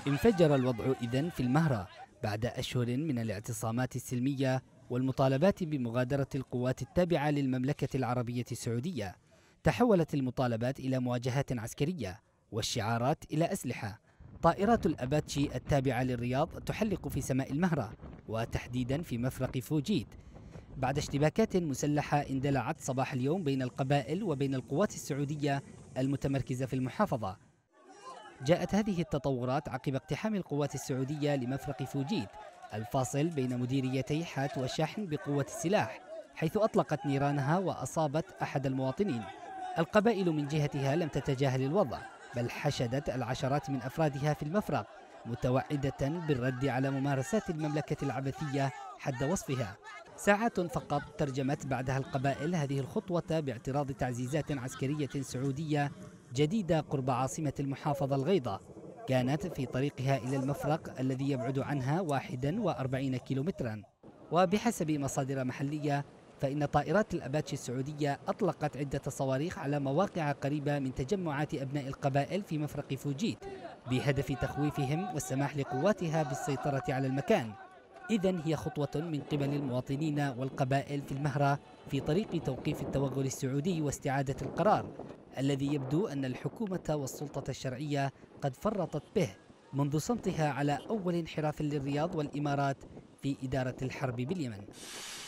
انفجر الوضع إذن في المهرة بعد أشهر من الاعتصامات السلمية والمطالبات بمغادرة القوات التابعة للمملكة العربية السعودية. تحولت المطالبات إلى مواجهات عسكرية والشعارات إلى أسلحة. طائرات الأباتشي التابعة للرياض تحلق في سماء المهرة وتحديدا في مفرق فوجيد بعد اشتباكات مسلحة اندلعت صباح اليوم بين القبائل وبين القوات السعودية المتمركزة في المحافظة. جاءت هذه التطورات عقب اقتحام القوات السعودية لمفرق فوجيد الفاصل بين مديريتي حات وشحن بقوة السلاح، حيث أطلقت نيرانها وأصابت أحد المواطنين. القبائل من جهتها لم تتجاهل الوضع، بل حشدت العشرات من أفرادها في المفرق متوعدة بالرد على ممارسات المملكة العبثية حد وصفها. ساعات فقط ترجمت بعدها القبائل هذه الخطوة باعتراض تعزيزات عسكرية سعودية جديدة قرب عاصمة المحافظة الغيضة، كانت في طريقها إلى المفرق الذي يبعد عنها 41 كيلومترا. وبحسب مصادر محلية فإن طائرات الأباتشي السعودية أطلقت عدة صواريخ على مواقع قريبة من تجمعات أبناء القبائل في مفرق فوجيد بهدف تخويفهم والسماح لقواتها بالسيطرة على المكان. إذن هي خطوة من قبل المواطنين والقبائل في المهرة في طريق توقيف التوغل السعودي واستعادة القرار الذي يبدو أن الحكومة والسلطة الشرعية قد فرطت به منذ صمتها على أول انحراف للرياض والإمارات في إدارة الحرب باليمن.